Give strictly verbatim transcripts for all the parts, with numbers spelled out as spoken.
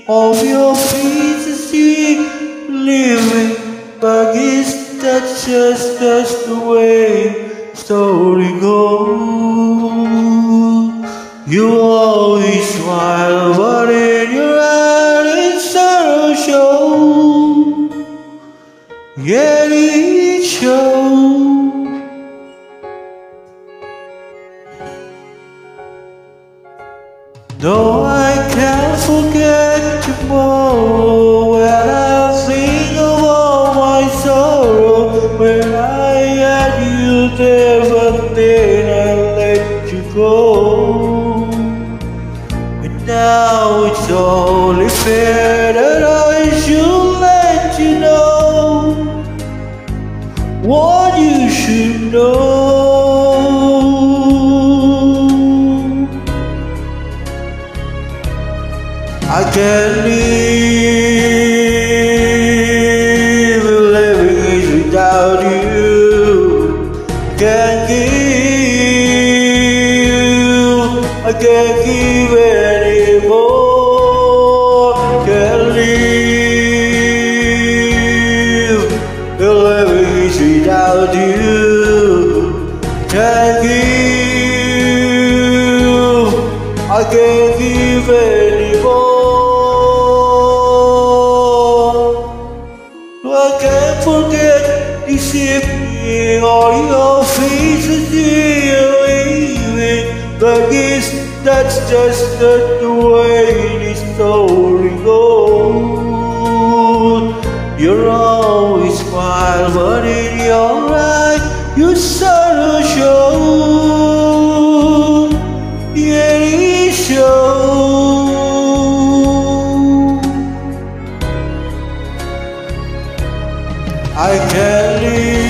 of your feet to see living, but guess that's just, just the way story goes. You always smile, but in your eyes sorrow shows. Yet it shows. No, I can't forget tomorrow when I think of all my sorrow. When I had you there, but then I let you go. And now it's only fair that I should let you know what you should know. I can't live, living is without you. Can't give, I can't give anymore. Can't live, living is without you. Can't give, I can't give anymore. I can't forget this evening on your face as you're leaving. But guess that's just not the way this story goes. You're always smile, but in your eyes your sorrow shows. Yeah, it shows. I can't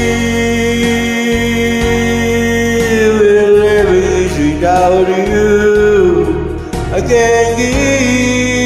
live, living is without you. I can't give.